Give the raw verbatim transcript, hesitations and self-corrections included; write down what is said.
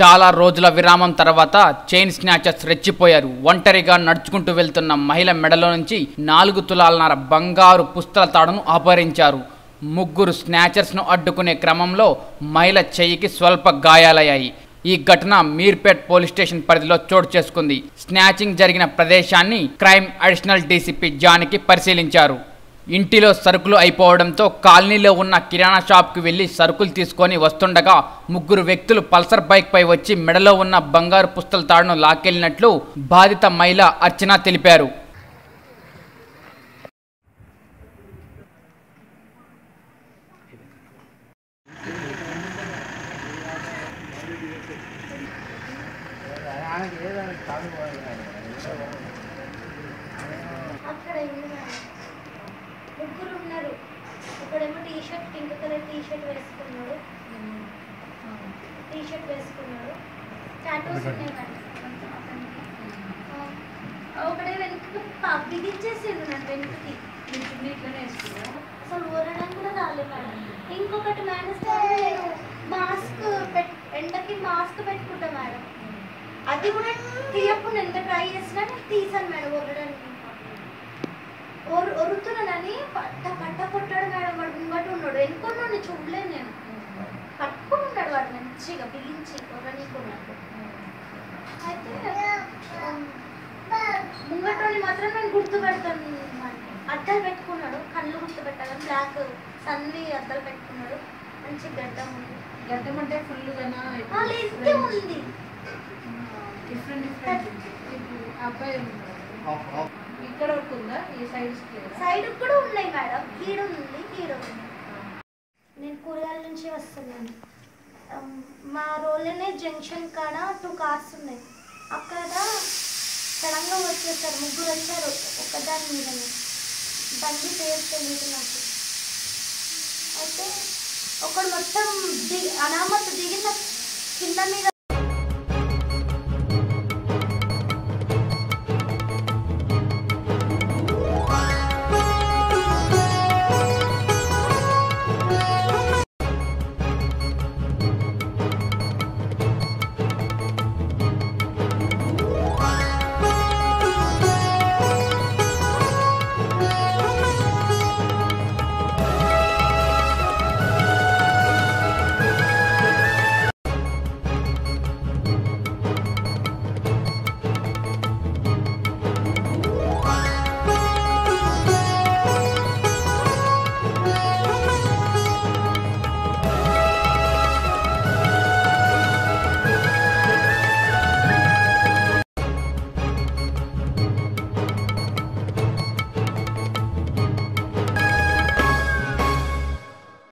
చాలా రోజుల విరామం తర్వాత చైన్ స్నాచర్స్ రెచ్చిపోయారు. ఒంటరిగా నడుచుకుంటూ వెళ్తున్న మహిళ మెడలో నుంచి నాలుగు తులాలన్నర బంగారు పుస్తల తాడును అపహరించారు. ముగ్గురు స్నాచర్స్ను అడ్డుకునే క్రమంలో మహిళ చెయ్యికి స్వల్ప గాయాలయ్యాయి. ఈ ఘటన మీర్పేట్ పోలీస్ స్టేషన్ పరిధిలో చోటు చేసుకుంది. స్నాచింగ్ జరిగిన ప్రదేశాన్ని క్రైమ్ అడిషనల్ డీసీపీ జానకి పరిశీలించారు. ఇంటిలో సరుకులు అయిపోవడంతో కాలనీలో ఉన్న కిరాణా షాప్కి వెళ్లి సరుకులు తీసుకొని వస్తుండగా ముగ్గురు వ్యక్తులు పల్సర్ బైక్ పై వచ్చి మెడలో ఉన్న బంగారు పుస్తల తాడును లాక్కెళ్లినట్లు బాధిత మహిళ అర్చన తెలిపారు. ముగ్గురు ఉన్నారు. ఒకడేమో T shirt pink colour T shirt వేసుకున్నాడు టీ షర్ట్ వేసుకున్నాడు టాటూస్ ఉన్నాయి కదా. ఒకడే వెనక్కి బిగించేసిండు నన్ను వెనక్కి ఇట్లనే వేసుకున్నాడు. అసలు ఊరడానికి కూడా రాలేదు మేడం. ఇంకొకటి మేనేజ్ నేను మాస్క్ పెట్ ఎండకి మాస్క్ పెట్టుకుంటా మేడం. అది కూడా తీయకుండా ఎంత ట్రై చేసినా నేను తీసాను మేడం ఊరడానికి. ఒరు ఒరుతున్నానని పట్ట పట్ట కొట్టాడు మేడం. వాడు ముంగట ఉన్నాడు, వెనుకున్నాడు, చూడలేదు నేను. పట్టుకుని ఉన్నాడు వాడు మంచిగా బిగించి కొరనీకున్నాడు. అయితే ముంగటోని మాత్రం నేను గుర్తుపెడతాను. అద్దాలు పెట్టుకున్నాడు, కళ్ళు గుర్తు పెట్టాలని బ్లాక్ సన్ని అద్దాలు పెట్టుకున్నాడు. మంచి గడ్డం ఉంది. గడ్డం అంటే ఫుల్గా ఇంతే ఉంది. డిఫరెంట్ డిఫరెంట్ అబ్బాయి ఇక్కడ వరకు ఉందా? ఈ సైడ్ సైడ్ కూడా ఉన్నాయి మేడం. కీడ ఉంది, కీడ ఉంది. నేను కూరగాయల నుంచి వస్తున్నాను. మా రోడ్లోనే జంక్షన్ కాడ టూ కార్స్ ఉన్నాయి. అక్కడ సడన్గా వచ్చేసారు, ముగ్గురు వచ్చారు ఒక్కదాని మీదనే. బండి పేరు తెలియదు నాకు. అయితే ఒకడు మొత్తం దిగి అనామత్ దిగిన కింద మీద